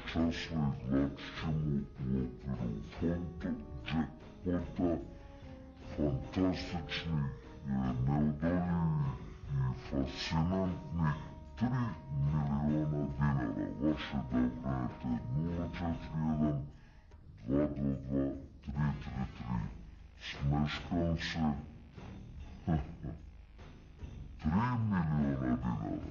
участва излъчим оперофонта, джекпота, фантастични, неудобни и фасcinантни 3 милиона динара. Ваше даването е 041 222 333. Смешкам се. 3 милиона динара.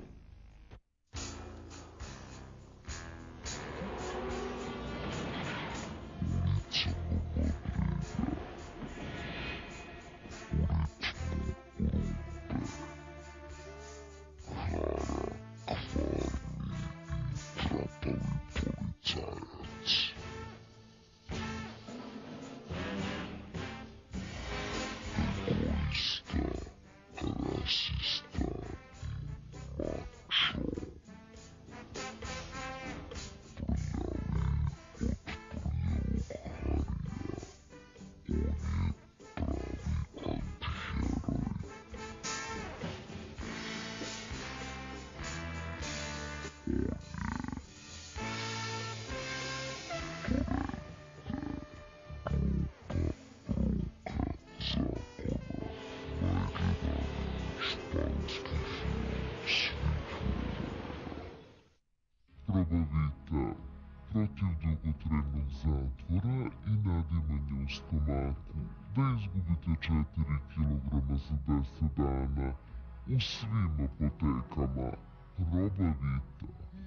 Probavita protiv dugotrajnog zatvora i nadimanja u stomaku, da izgubite 4 kilograma za 10 dana u svim apotekama. Probavita.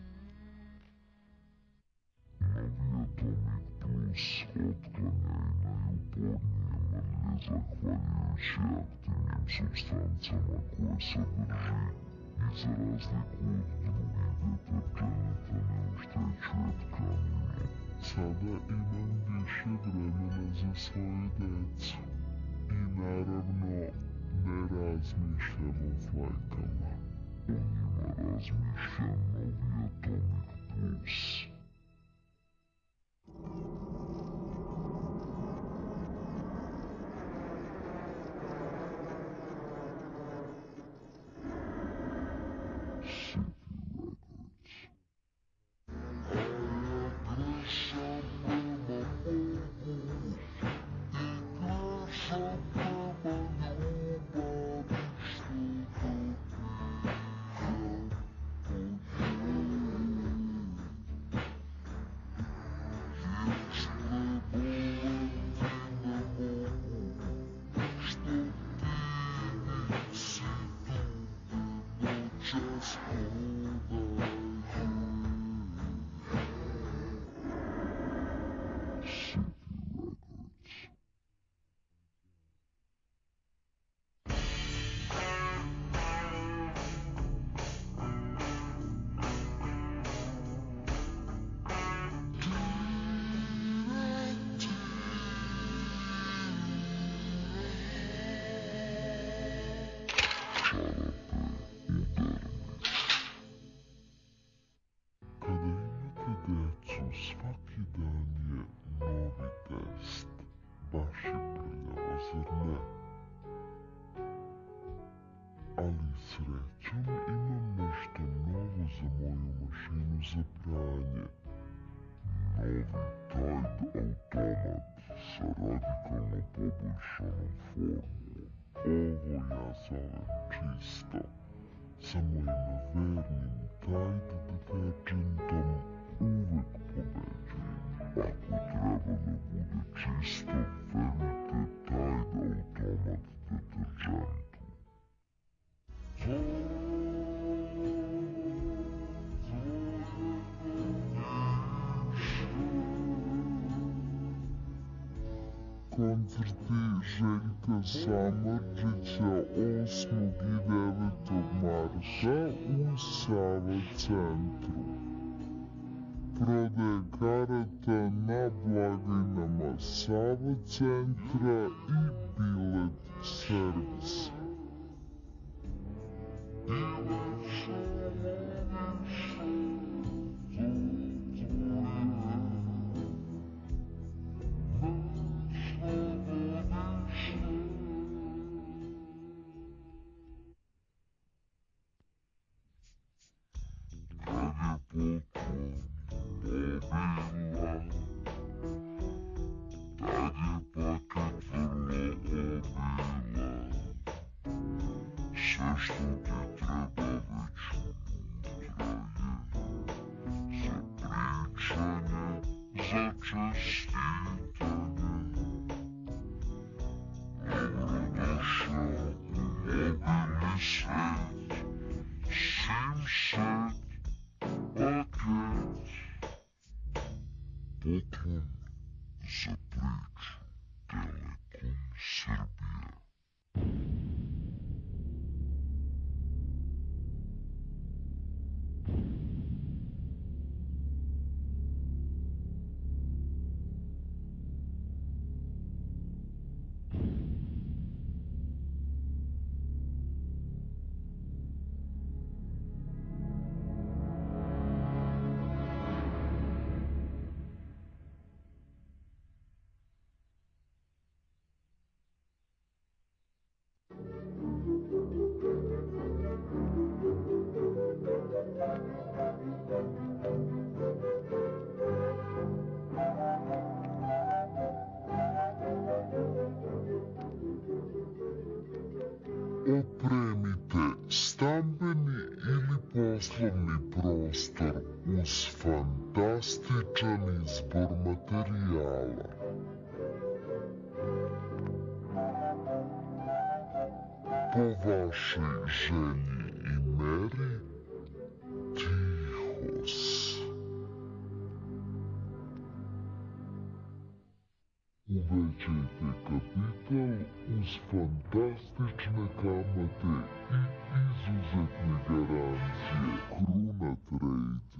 Novi Atomik Plus otklanja i najupornije mrlje zahvaljujući aktivnim supstancama koje sadrži i za razliku od drugih deterđenata ne oštećuje tkaninu. Sada imam više vremena za svoju decu i naravno ne razmišljam o flajkama. O njima razmišlja novi Atomik Plus. Svaki dan je novi test, baš je prljavo, zar ne? Ali srećom imam nešto novo za moju mašinu za pranje. Novi Tide automat sa radikalno poboljšanom formulom. Ovo ja zovem čisto. Sa mojim vernim Tide deterđentom uvek pobeđujem. Ako treba da bude čisto, verujte Tide automat deterđentu. Koncerti Željka Samardžića 8. i 9. marta u Sava centru. Prodaje karata na blagajnama Sava centra i bilet servisa. Sve što ti treba već unutra je za pričanje, za čestitanje. Dobrodošao u mobilni svet, Simset paket. Poklon za priču Telekom Srbija. Opremite stambeni ili poslovni prostor uz fantastičan izbor materijala. Po vašoj želji i meri, Tihos. Uvećajte kapital uz fantastične kamate i izuzetne garancije. Kruna Trade.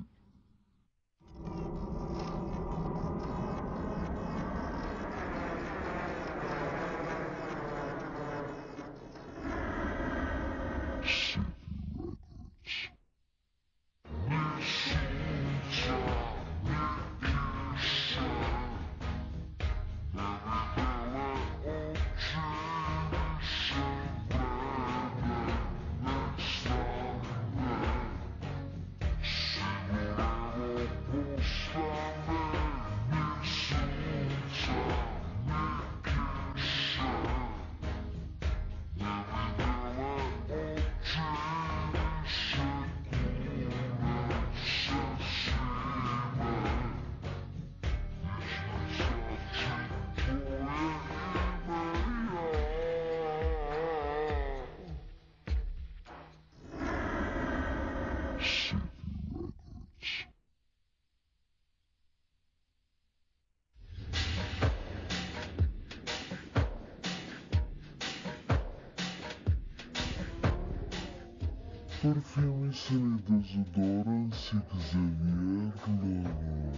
Parfjumisani dezodoransi Xavier Laurent.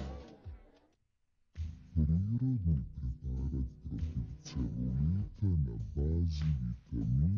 Prirodni preparat protiv celulita na bazi vitamina